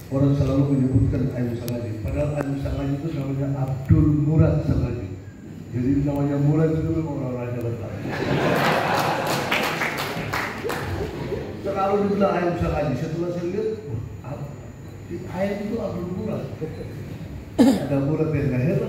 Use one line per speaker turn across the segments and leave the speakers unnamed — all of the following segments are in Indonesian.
orang selalu menyebutkan Ayub Sanghaji, padahal Ayub Sanghaji itu namanya Abdul Murad Sanghaji. Jadi namanya Murad itu orang-orang Jawa Tengah. Selalu dibilang Ayub Sanghaji. Setelah saya lihat, Ayub itu Abdul Murad. Ada Murad yang gak hebat.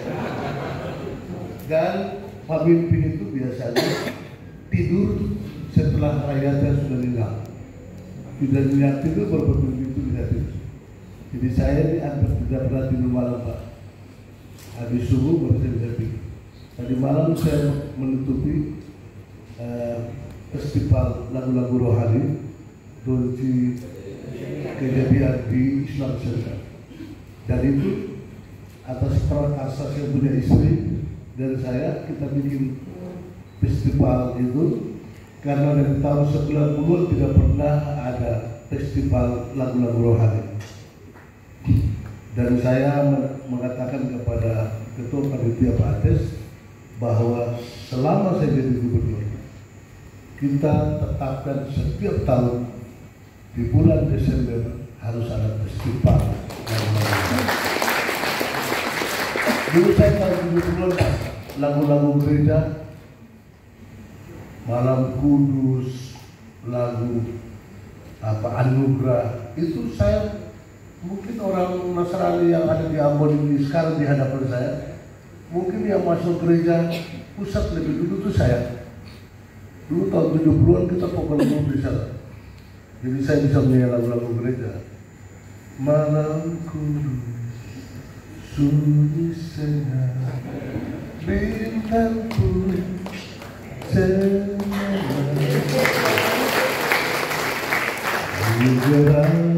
Dan pemimpin itu biasanya tidur setelah rakyatnya sudah hilang. Tidak lihat itu berpemimpin itu tidak tidur. Jadi saya ini hampir tidak pernah tidur malam, Pak. Habis subuh baru saya bisa tidur. Tadi malam saya menutupi festival lagu-lagu rohani Donci Kejadian di Islam Center. Dan itu atas prakarsa saya punya istri dan saya, kita bikin festival itu karena dari tahun 90 tidak pernah ada festival lagu-lagu rohani. Dan saya mengatakan kepada Ketua Panitia Pak Ades bahwa selama saya jadi gubernur, kita tetapkan setiap tahun di bulan Desember harus ada festival lagu-lagu rohani. Dulu saya tahun 70 lagu-lagu gereja, Malam Kudus, lagu Anugerah, itu saya mungkin orang Nasrani yang ada di Ambon ini sekarang di hadapan saya, mungkin yang masuk gereja pusat lebih dulu itu saya. Dulu tahun 70-an kita pokoknya bisa. Jadi saya bisa menyanyi lagu-lagu gereja. Malam Kudus, sunyi senang, bintang pun Tuhan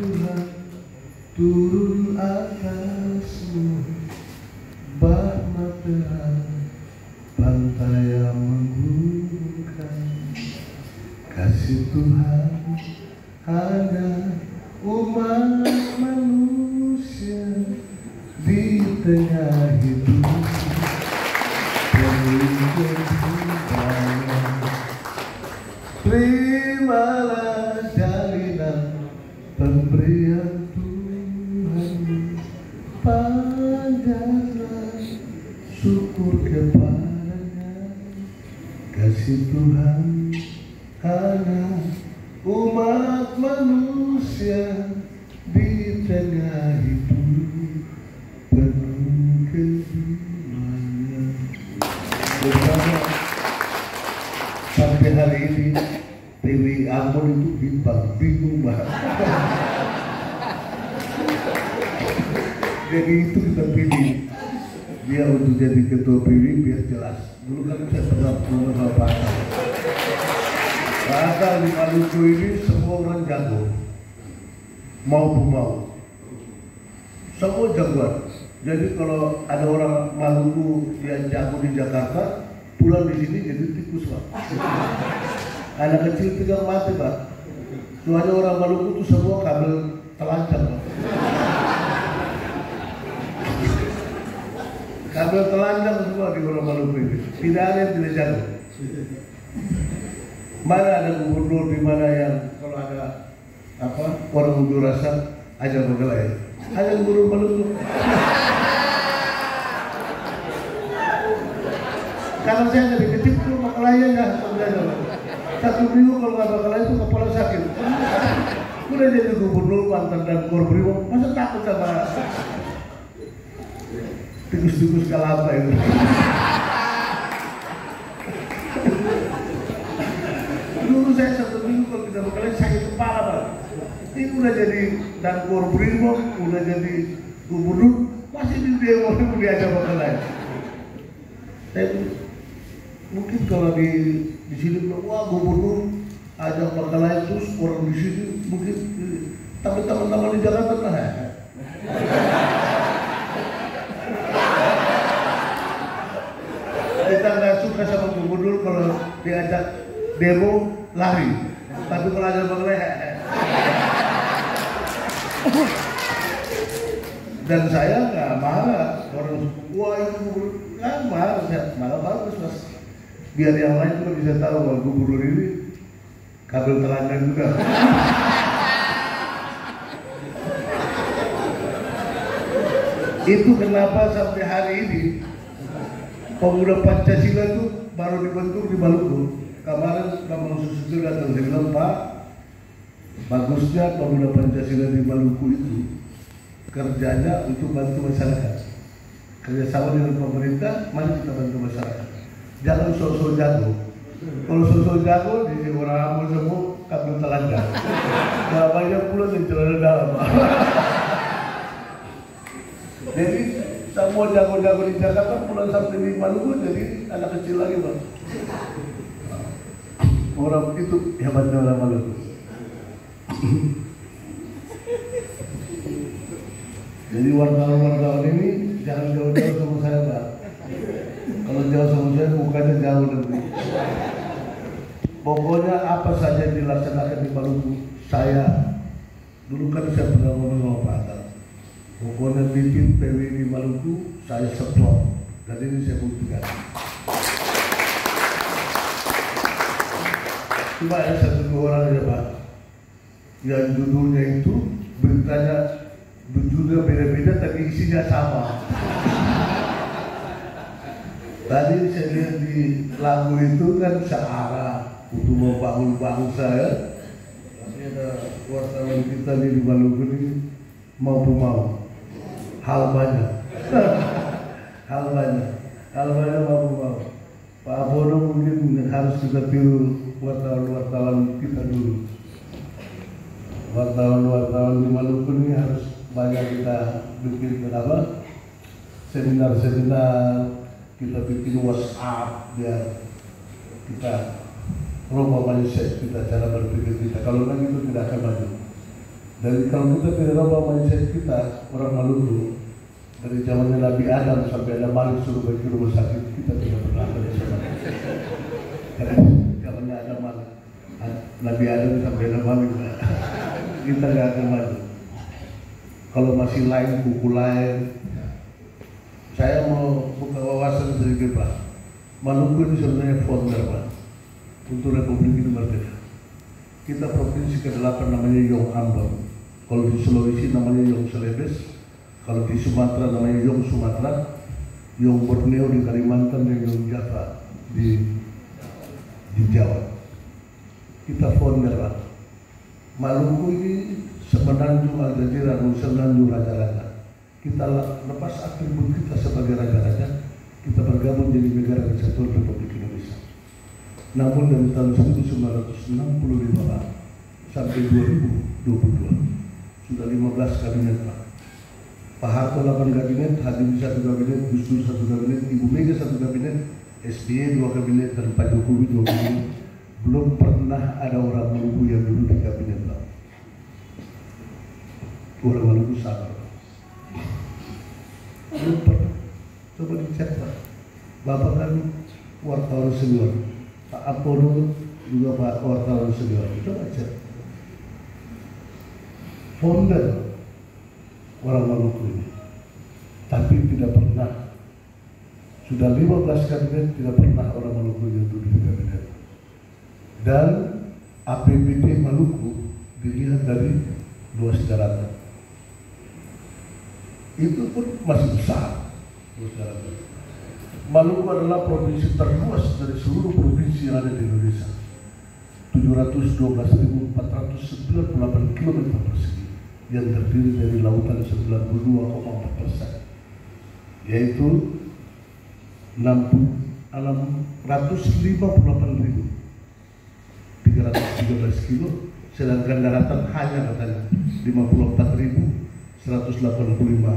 turun atasmu, bah matahari pantai yang menggunakan kasih Tuhan hanya umat manusia di tengah hidup. Terimalah jalinan pemberian Tuhan, panjatlah syukur kepadanya. Kasih Tuhan hanya umat manusia di tengah hidup penuh kebimbangan. Sampai hari ini TV Ambon itu bingung banget. Jadi itu kita pilih dia untuk jadi ketua PW biar jelas. Dulu kan saya pernah sama Pak Akal di Maluku ini semua orang jago, mau semua jagoan. Jadi kalau ada orang Maluku yang jago di Jakarta, pulang di sini jadi tikus, Pak. Anak kecil tinggal mati, Pak. Soalnya orang Maluku itu semua kabel telanjang, Pak. Kabel telanjang semua di orang Maluku ini. Tidak ada yang tidak jago. Mana ada gubernur di mana yang kalau ada orang unjuk rasa aja bergelar. Ada gubernur Maluku. Karena saya dari kecil itu makalanya nggak sebenarnya. Satu minggu kalau nggak makalanya itu kepala sakit. Udah jadi gubernur mantan dan Korbrimob, masa takut sama tikus-tikus kalapa itu. Dulu saya satu minggu kalau kita makalanya sakit kepala, Pak. Ini udah jadi dan Korbrimob, udah jadi gubernur, masih di demo diajak makalanya. Mungkin kalau di sini bilang, wah gubernur ajak makalanya terus orang di sini mungkin tapi teman-teman di Jakarta lah. Kita nggak suka sama gubernur kalau diajak demo lari, tapi kalau ajak makalanya dan saya nggak marah orang wah itu gubernur nggak marah, malah bagus Mas. Biar yang lain juga bisa tahu bahwa gubernur ini kabel telanjang juga. Itu kenapa sampai hari ini pemuda Pancasila itu baru dibentuk di Maluku. Kemarin Bambang Susatyo datang, dia bilang, Pak, bagusnya pemuda Pancasila di Maluku itu kerjanya untuk bantu masyarakat, kerjasama dengan pemerintah, mari kita bantu masyarakat. Jangan sosok jago. Kalau sosok jago di orang Ambon semua kabel telanjang. Nah, banyak pula yang celana dalam. Jadi semua jago-jago di Jakarta pulang sampai di Maluku jadi anak kecil lagi, Bang. Orang itu hebatnya orang Maluku. Jadi wartawan-wartawan ini jangan jauh-jauh sama saya, Pak. Kalau jauh sama saya mukanya jauh nanti. Pokoknya apa saja yang dilaksanakan di Maluku, saya dulu kan saya pernah ngomong sama Pak Atal. Pokoknya bikin PW di Maluku saya support, dan ini saya buktikan. Cuma ada satu dua orang aja, Pak, yang judulnya itu beritanya judulnya beda-beda tapi isinya sama. Tadi saya lihat di lagu itu kan searah untuk membangun bangsa ya. Tapi ada wartawan kita di Maluku ini mau hal banyak. hal banyak mau. Pak Abono mungkin harus kita tiru wartawan kita dulu. Wartawan di Maluku ini harus banyak kita bikin seminar, kita bikin WhatsApp biar kita rubah mindset kita, cara berpikir kita. Kalau nggak itu tidak akan maju. Dan kalau kita tidak rubah mindset kita, orang Maluku dari zamannya Nabi Adam sampai ada Malik suruh pergi rumah sakit, kita tidak pernah ada di sana. Zamannya ada Malik, Nabi Adam sampai ada Malik, kita nggak akan maju. Kalau masih lain, buku lain, saya mau buka wawasan sedikit, Pak. Maluku ini sebenarnya founder, Pak, untuk Republik ini merdeka. Kita provinsi ke-8 namanya Yong Ambon. Kalau di Sulawesi namanya Yong Celebes. Kalau di Sumatera namanya Yong Sumatera. Yong Borneo di Kalimantan dan Yong Java di Jawa. Kita founder, Pak. Maluku ini semenanjung Aljazeera, semenanjung raja-raja. Kita lepas atribut kita sebagai raja-raja, kita bergabung jadi negara kesatuan Republik Indonesia. Namun dari tahun 1965 sampai 2022 sudah 15 kabinet, Pak. Pak Harto 8 kabinet, Habibie 1 kabinet, Gus Dur 1 kabinet, Ibu Mega 1 kabinet, SBY 2 kabinet, dan Pak Jokowi 2 kabinet. Belum pernah ada orang Maluku yang duduk di kabinet, Pak. Orang Maluku sabar. Belum pernah. Coba dicek, Pak. Bapak kan wartawan senior, Pak Apono juga Pak wartawan senior. Coba cek. Founder orang Maluku ini, tapi tidak pernah. Sudah 15 kabinet tidak pernah orang Maluku yang duduk di kabinet. Dan APBD Maluku dilihat dari luas daratan. Itu pun masih besar. Maluku adalah provinsi terluas dari seluruh provinsi yang ada di Indonesia. 712.498 km persegi yang terdiri dari lautan 92,4%, yaitu 658.313 kilo, sedangkan daratan hanya katanya 54.185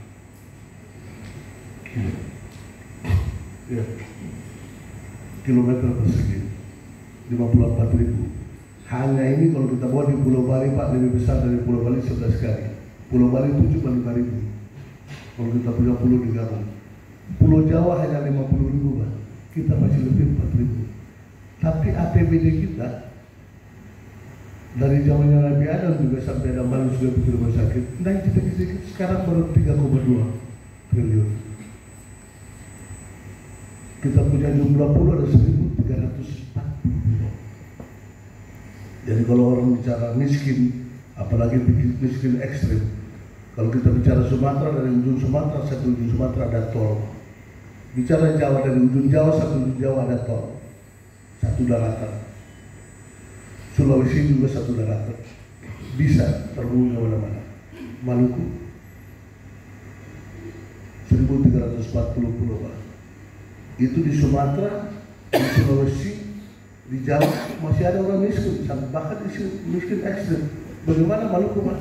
kilometer persegi, 54.000. Hanya ini kalau kita bawa di Pulau Bali, Pak, lebih besar dari Pulau Bali 11 kali. Pulau Bali 75.000. Kalau kita punya pulau digabung. Pulau Jawa hanya 50.000, Pak. Kita masih lebih 4.000. Tapi APBD kita dari zamannya Nabi Adam juga sampai ada manusia sudah bikin rumah sakit, naik sedikit-sedikit, sekarang baru 3,2 triliun. Kita punya jumlah pulau ada 1.340. Jadi kalau orang bicara miskin, apalagi miskin ekstrim, Kalau kita bicara Sumatera, dari ujung Sumatera sampai ujung Sumatera ada tol. Bicara Jawa, dari ujung Jawa sampai ujung Jawa ada tol. Satu daratan. Sulawesi juga satu daratan. Bisa terhubung kemana-mana. Maluku 1340 pulau, Pak. Itu di Sumatera, di Sulawesi, di Jawa masih ada orang miskin, bahkan miskin ekstrim. Bagaimana Maluku, Pak?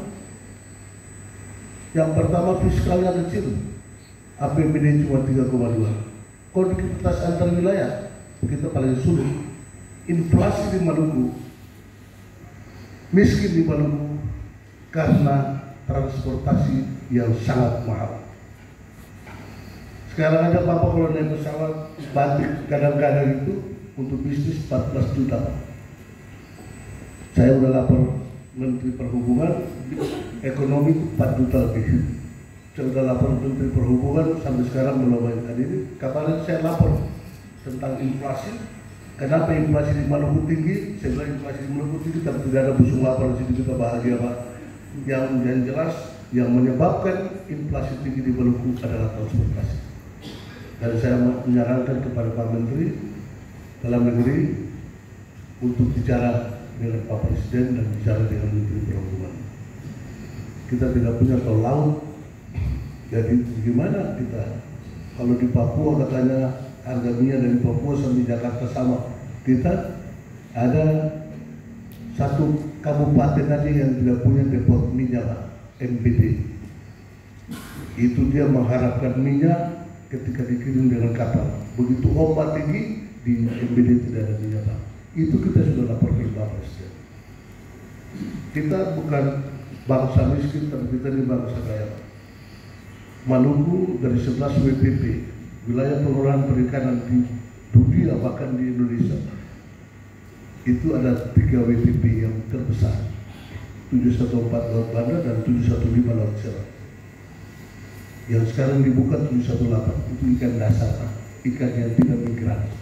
Yang pertama fiskalnya kecil, APBD cuma 3,2. Konektivitas antar wilayah kita paling sulit. Inflasi di Maluku, miskin di Maluku karena transportasi yang sangat mahal. Sekarang ada Bapak kalau naik pesawat batik kadang-kadang itu untuk bisnis 14 juta. Saya udah lapor Menteri Perhubungan, ekonomi 4 juta lebih. Saya udah lapor Menteri Perhubungan, sampai sekarang belum ada ini. Kapan saya lapor tentang inflasi, kenapa inflasi di Maluku tinggi? Saya bilang inflasi di Maluku tinggi, tapi tidak ada busung lapor di situ, kita bahagia, Pak. Yang jelas, yang menyebabkan inflasi tinggi di Maluku adalah transportasi. Dan saya menyarankan kepada Pak Menteri Dalam Negeri untuk bicara dengan Pak Presiden dan bicara dengan Menteri Perhubungan. Kita tidak punya tol laut, jadi gimana kita? Kalau di Papua katanya harga minyak dari Papua sampai Jakarta sama, kita ada satu kabupaten aja yang tidak punya depot minyak, MBD. Itu dia mengharapkan minyak ketika dikirim dengan kapal. Begitu ombak tinggi, di MBD tidak ada minyak. Itu kita sudah laporkan Pak Presiden. Kita bukan bangsa miskin, tapi kita ini bangsa kaya. Maluku dari 11 WPP, wilayah pengelolaan perikanan di dunia bahkan di Indonesia, itu ada 3 WPP yang terbesar, 714 Laut Banda dan 715 Laut Selatan. Yang sekarang dibuka 718 itu ikan dasar, ikan yang tidak migrasi,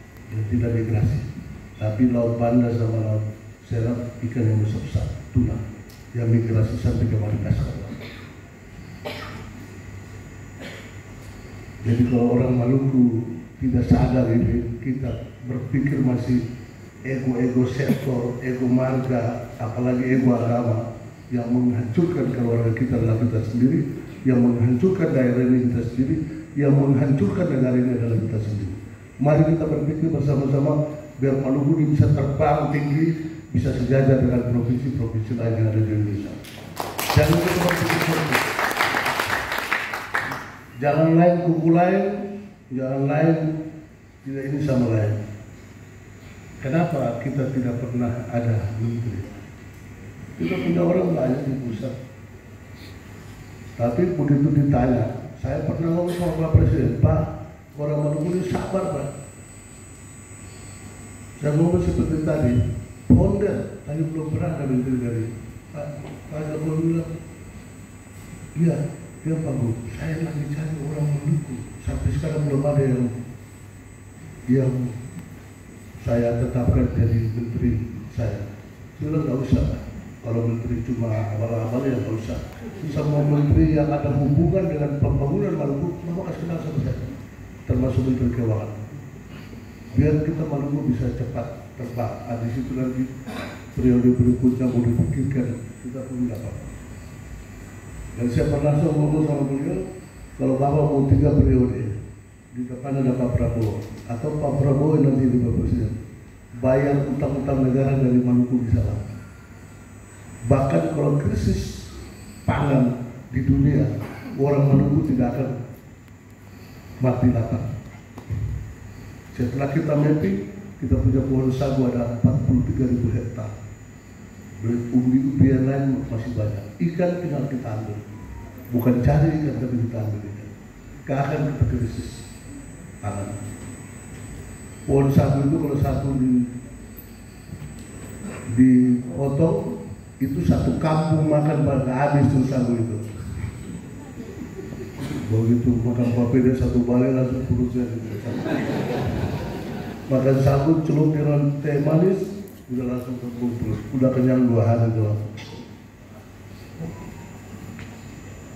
tapi Laut Banda sama Laut Selatan ikan yang besar, tuna yang migrasi sampai ke Madagaskar. Jadi kalau orang Maluku tidak sadar ini, kita berpikir masih ego sektor, ego marga, apalagi ego agama yang menghancurkan keluarga kita adalah kita sendiri, yang menghancurkan daerah ini kita sendiri, yang menghancurkan negara ini adalah kita sendiri. Mari kita berpikir bersama-sama biar Maluku ini bisa terbang tinggi, bisa sejajar dengan provinsi-provinsi lain yang ada di Indonesia. Jangan kita berpikir seperti jangan lain kuku lain, jangan lain tidak ini sama lain. Kenapa kita tidak pernah ada menteri? Kita punya orang banyak di pusat, tapi begitu ditanya, saya pernah ngomong sama Pak Presiden, Pak, orang Maluku ini sabar, Pak. Saya ngomong seperti tadi, Ponder, tadi belum pernah ada menteri dari Pak Jokowi bilang, iya, dia bagus. Saya lagi cari orang Maluku. Sampai sekarang belum ada yang saya tetapkan jadi menteri saya. Bilang nggak usah. Kalau menteri cuma abal-abal ya nggak usah. Semua menteri yang ada hubungan dengan pembangunan Maluku, mama kasih kenal sama saya. Termasuk Menteri Keuangan. Biar kita Maluku bisa cepat terbang. Di situ nanti periode berikutnya mau dipikirkan kita pun dapat. Dan saya pernah ngomong sama beliau, kalau Bapak mau 3 periode, di depan ada Pak Prabowo, atau Pak Prabowo yang nanti jadi Presiden, bayar utang-utang negara dari Maluku bisa lah. Bahkan kalau krisis pangan di dunia, orang Maluku tidak akan mati lapar. Setelah kita mapping, kita punya pohon sagu ada 43.000 hektar. Umbi yang lain masih banyak. Ikan tinggal kita ambil, bukan cari ikan tapi kita ambil ikan. Gak akan kita krisis pangan. Pohon sagu itu kalau satu dipotong itu satu kampung makan pada habis tuh sagu itu. Begitu makan papeda satu balai langsung perutnya gitu. Makan sagu celup dengan teh manis udah langsung terkumpul, udah kenyang 2 hari doang.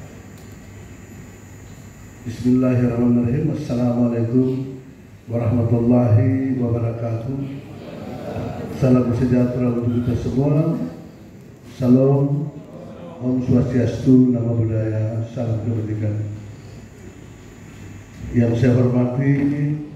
Bismillahirrahmanirrahim. Assalamualaikum warahmatullahi wabarakatuh. Salam sejahtera untuk kita semua. Salam, Om Swastiastu, Namo Buddhaya, salam kebajikan. Yang saya hormati